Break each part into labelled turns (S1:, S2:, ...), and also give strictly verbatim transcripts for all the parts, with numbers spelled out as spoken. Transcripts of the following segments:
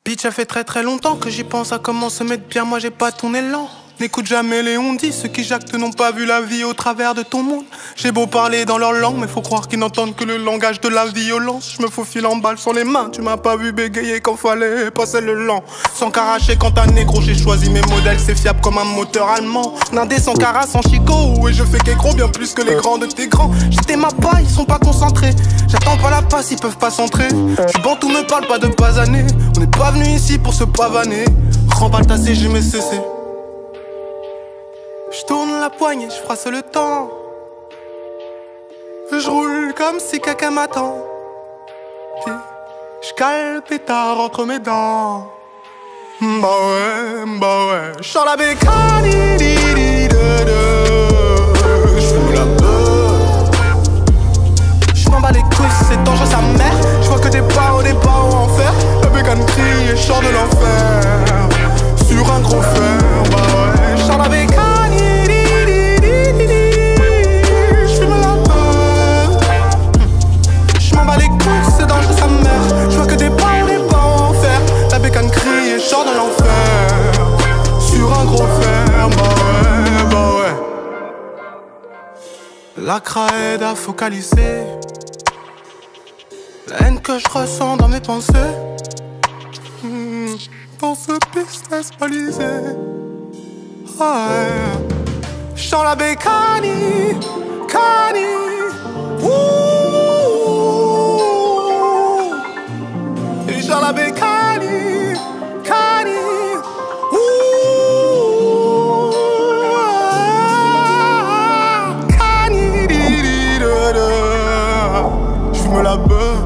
S1: Bitch, ça fait très très longtemps que j'y pense à comment se mettre bien, moi j'ai pas ton élan. N'écoute jamais les on-dit, ceux qui jactent n'ont pas vu la vie au travers de ton monde. J'ai beau parler dans leur langue, mais faut croire qu'ils n'entendent que le langage de la violence. Je me faufile en balle sur les mains, tu m'as pas vu bégayer quand fallait passer le lent. Sans caracher quand t'as négro, j'ai choisi mes modèles, c'est fiable comme un moteur allemand. Nindé sans cara, sans chico, et je fais qu'écro bien plus que les grands de tes grands. J'étais ma paille, ils sont pas concentrés. J'attends pas la passe, ils peuvent pas s'entrer. Tu bantou me parle pas de basaner. On n'est pas venu ici pour se pavaner. Remballe ta C, j'ai mes C C. Je tourne la poignée, je froisse le temps. Je roule comme si quelqu'un m'attend. Puis je cale pétard entre mes dents. Bah ouais, bah ouais. J'sors la bécane, j'fume la beuh. J'm'en bats les couilles, c'est dangereux sa mère. J'vois que des barreaux, des barreaux en fer. La bécane crie et j'sors de l'enfer. Sur un gros fer, bah ouais. J'sors la bécane. C'est dangereux sa mère. Je vois que des pas, des pas en fer. La bécane crie et sort de l'enfer. Sur un gros fer, bah ouais, bah ouais. La craie à focaliser la haine que je ressens dans mes pensées. mmh, Dans ce business balisé. Ouais. J'sens la bécane, cani. J'sors la bécane, cani. Cani, j'fume la beuh.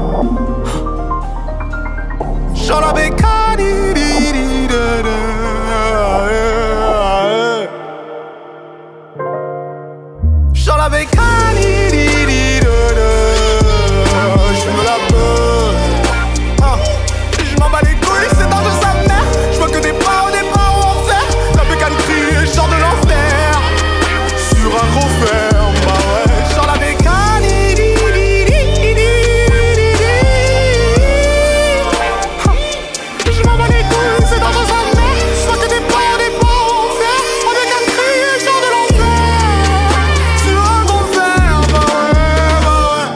S1: J'sors la bécane, j'sors la bécane. J'fume la beuh. J'm'en bats les couilles, c'est dangereux sa mère. J'vois que des barreaux, des barreaux en fer. La bécane crie et j'sors de l'enfer. Sur un gros fer, bah ouais. J'sors la bécane. J'm'en bats les couilles, c'est dangereux sa mère. J'vois que des barreaux, des barreaux en fer. La bécane crie et j'sors de l'enfer. Sur un gros fer, bah ouais,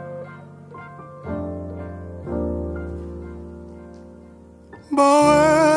S1: bah ouais. Bah ouais.